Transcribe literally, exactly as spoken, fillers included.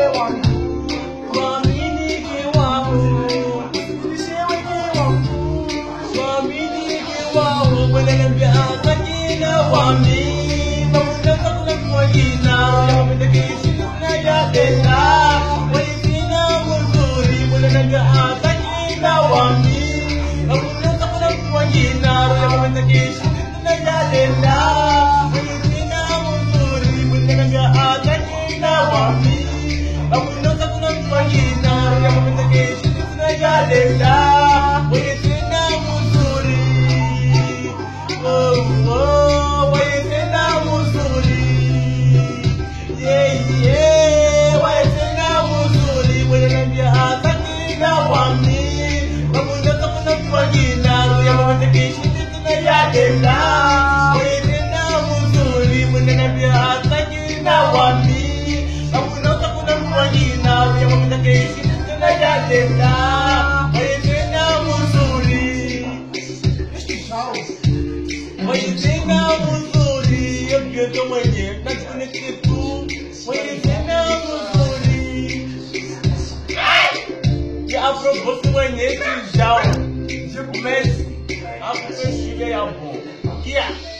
wangu, waaminike wangu, nishewe wangu, waaminike wangu, mwenenambia akakina wami, mamunaka kuna mwagina, yametekishi na yatenda, walisina muzuri, mwenenambia akakina wami, mamunaka kuna mwagina, yametekishi na yatenda, walisina muzuri, mwenenambia akakina wami, mamunaka kuna mwagina, yametekishi na yatenda, walisina muzuri. Oh, oh, walisina muzuri. Yeah, yeah, walisina muzuri. Mwenenambia akakina wami, mamunaka kuna mwagina, yametekishi na yatenda, walisina muzuri. Mwenenambia akakina wami, mamunaka kuna mwagina, yametekishi na yatenda, walisina muzuri. Walisina muzuri, yabyoto mwenye nakune kitu. Walisina muzuri, ya afro bosi mwenye kijao. Je kumezi, afro shule ya bo. Kia.